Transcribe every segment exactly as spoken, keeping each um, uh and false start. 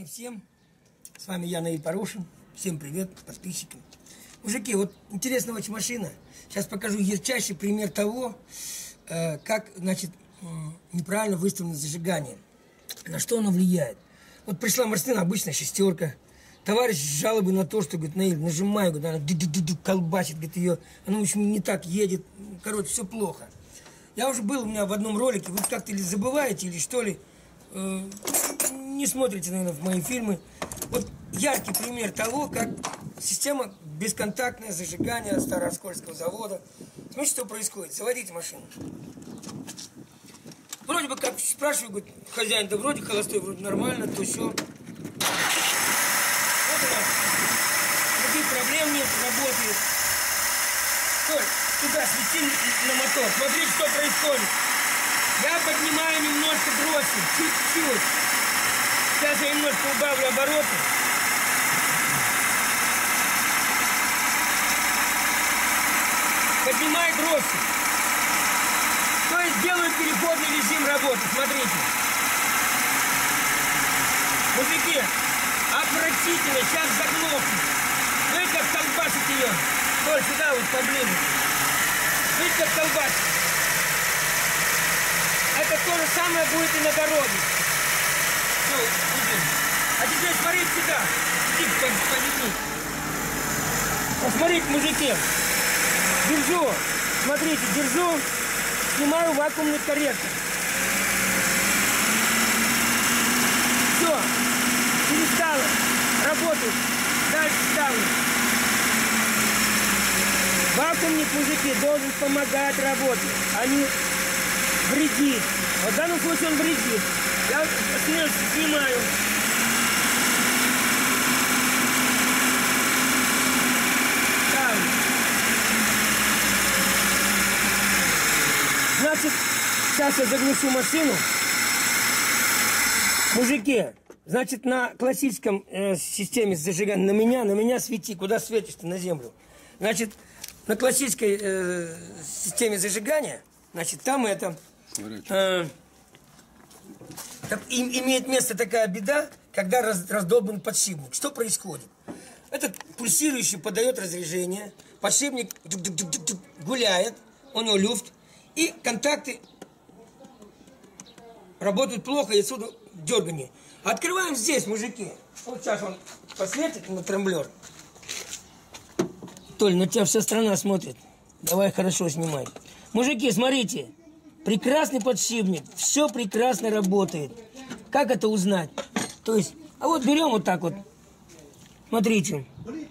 всем, с вами я, Наиль Порушин. Всем привет, подписчикам. Мужики, вот интересная очень машина. Сейчас покажу ярчайший пример того, как, значит, неправильно выставлено зажигание. На что оно влияет. Вот пришла машина, обычная шестерка. Товарищ с жалобой на то, что, говорит, Наиль, нажимаю, говорит, она ду-ду-ду-ду колбасит, говорит, ее, она, в общем, не так едет. Короче, все плохо. Я уже был у меня в одном ролике, вы как-то или забываете, или что ли, э, не смотрите, наверное, в мои фильмы. Вот яркий пример того, как система бесконтактное зажигание Старооскольского завода. Смотрите, что происходит. Заводите машину. Вроде бы, как спрашиваю, говорит, хозяин, да вроде холостой, вроде нормально, то все. Вот у нас. Никаких проблем нет, работает. Толь, туда свети на мотор. Смотрите, что происходит. Я поднимаю немножко бросим, чуть-чуть. Сейчас я немножко убавлю обороты. Поднимаю бросим. То есть делаю переходный режим работы. Смотрите. Мужики, отвратительно. Сейчас заглохнет. Видите, как колбасит ее? Толь, сюда вот поближе. Видите, как колбасит? Это то же самое будет и на дороге. Все, идем. А теперь смотрите сюда. Тихо, поднимите. Посмотрите, мужики. Держу. Смотрите, держу. Снимаю вакуумный корректор. Все. Перестало. Работает. Дальше ставлю. Вакуумник, мужики, должен помогать работать, а не вредит. Вот в данном случае он вредит. Я снимаю. Ставлю. Значит, сейчас я заглушу машину. Мужики, значит, на классическом э, системе зажигания, на меня, на меня свети. Куда светишь ты? На землю. Значит, на классической э, системе зажигания, значит, там это... Э, там им, имеет место такая беда, когда раз, раздолбан подшипник. Что происходит? Этот пульсирующий подает разряжение, подшипник гуляет, у него люфт, и контакты работают плохо, и отсюда дергание. Открываем здесь, мужики. Вот сейчас он посветит на тремблер. Толь, на тебя вся страна смотрит. Давай хорошо снимай. Мужики, смотрите. Прекрасный подшипник. Все прекрасно работает. Как это узнать? То есть, а вот берем вот так вот. Смотрите.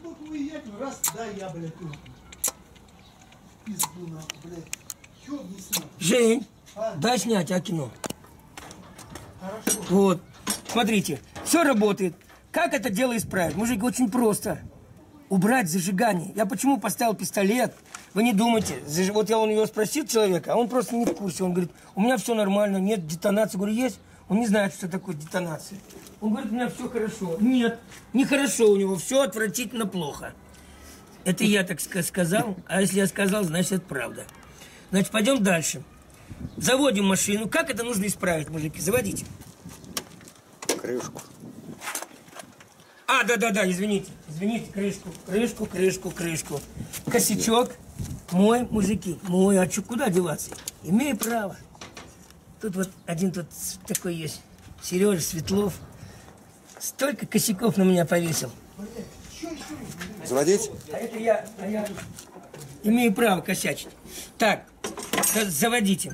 Жень, дай снять, а кино. Хорошо. Вот. Смотрите. Все работает. Как это дело исправить? Мужики, очень просто. Убрать зажигание. Я почему поставил пистолет? Вы не думайте. Вот я у него спросил человека, а он просто не в курсе. Он говорит, у меня все нормально, нет детонации. Говорю, есть? Он не знает, что такое детонация. Он говорит, у меня все хорошо. Нет, нехорошо у него, все отвратительно плохо. Это я так сказал, а если я сказал, значит, это правда. Значит, пойдем дальше. Заводим машину. Как это нужно исправить, мужики? Заводите. Крышку. А, да-да-да, извините, извините, крышку, крышку, крышку, крышку. Косячок мой, мужики, мой, а что, куда деваться? Имею право. Тут вот один тут такой есть, Сережа Светлов. Столько косяков на меня повесил. Заводить? А это я, а я имею право косячить. Так, заводите.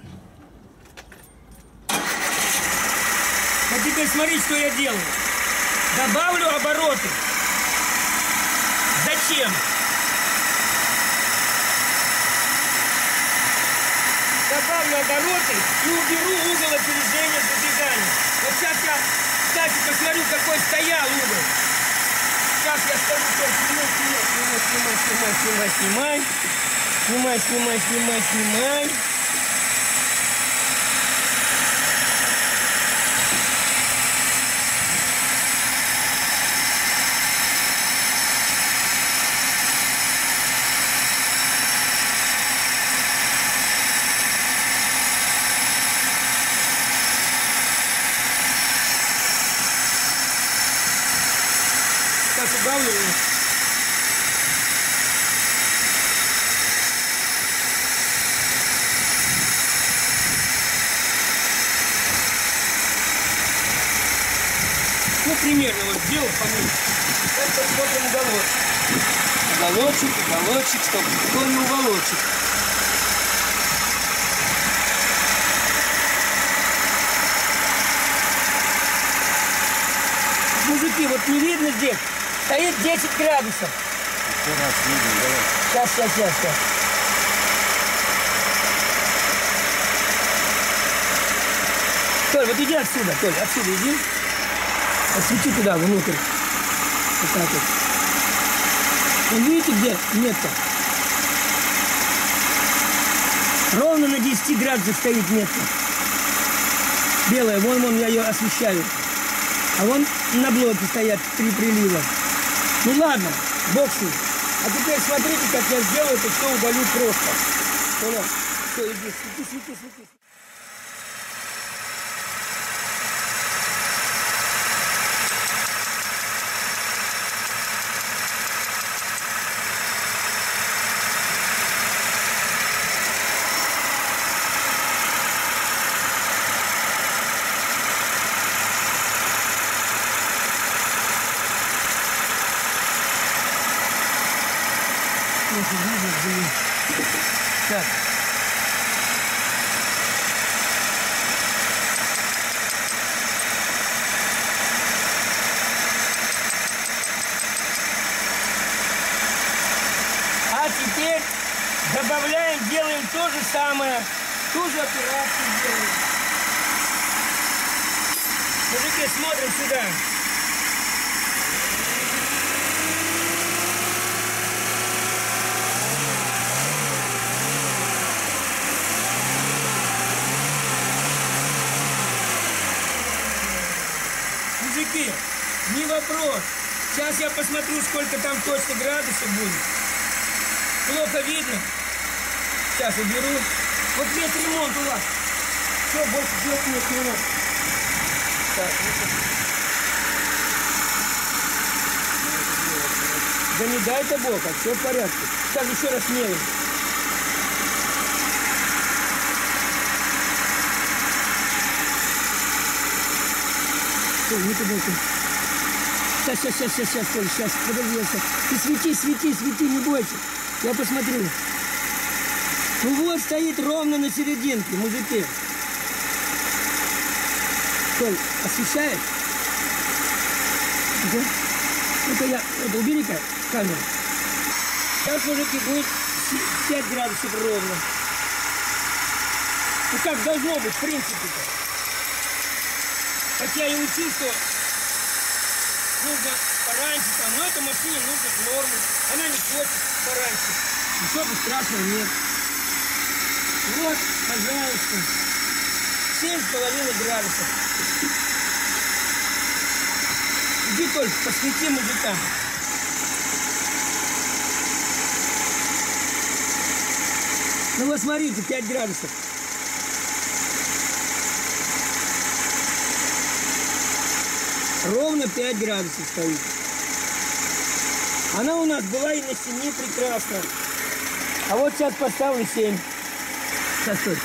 Вот теперь смотрите, что я делаю. Добавлю обороты. Зачем? Добавлю обороты и уберу угол опережения зажигания. Вот сейчас я, кстати, посмотрю, какой стоял угол. Сейчас я скажу, что снимай, снимай, снимай, снимай, снимай, снимай, снимай, снимай, снимай. Правильно. Ну, примерно вот сделал поменьше. Сейчас посмотрим уголочек. Уголочек, уголочек, чтобы никто не уголочек. Мужики, вот не видно здесь? Стоит десять градусов. Еще раз видно, давай. Сейчас, сейчас, сейчас, сейчас. Толь, вот иди отсюда, Толь, отсюда иди. Освети туда, внутрь. Вот так вот. Вон видите, где метка? Ровно на десяти градусах стоит метка. Белая, вон, вон, я ее освещаю. А вон на блоке стоят три прилива. Ну ладно, бог с ним. А теперь смотрите, как я сделаю, это все удалю просто. Понял? Все, иди, свети, свети, свети. Так. А теперь добавляем, делаем то же самое, ту же операцию делаем. Мужики, смотрим сюда. Мужики, не вопрос. Сейчас я посмотрю, сколько там точно градусов будет. Плохо видно. Сейчас уберу. Вот весь ремонт у вас. Все, больше делать нет ремонт. Так, да не дай-то Бог, а все в порядке. Сейчас еще раз меряем. Не подойти. Сейчас, сейчас, сейчас, сейчас, сейчас, Толь, сейчас, подожди, сейчас. Ты свети, свети, свети, не бойся. Я посмотрю. Ну вот, стоит ровно на серединке, мужики. Толь, освещает? Да? Ну-ка я, это, убери-ка камеру. Сейчас, мужики, будет пять градусов ровно. Ну как должно быть, в принципе-то. Хотя я учил, что нужно пораньше, там, но этой машине нужно норму. Она не хочет пораньше. Ничего бы страшного нет. Вот, пожалуйста. семь с половиной градусов. Иди только, посвети мужика. Ну вот смотрите, пять градусов. Ровно пять градусов стоит. Она у нас была и на семи прекрасно. А вот сейчас поставлю семь. Сейчас стой.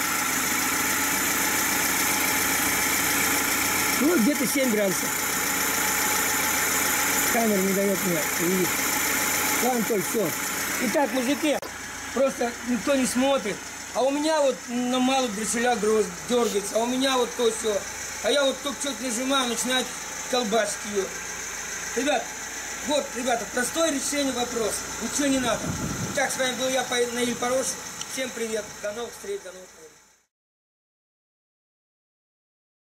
Ну, где-то семь градусов. Камера не дает мне увидеть. Ладно, только все. Итак, мужики, просто никто не смотрит. А у меня вот на малых дросселях дергается, а у меня вот то все. А я вот только что-то нажимаю, начинает колбасить ее. Ребят, вот, ребята, простое решение вопроса. Ничего не надо. Итак, с вами был я, Наиль Порошин. Всем привет. До новых встреч, до новых встреч.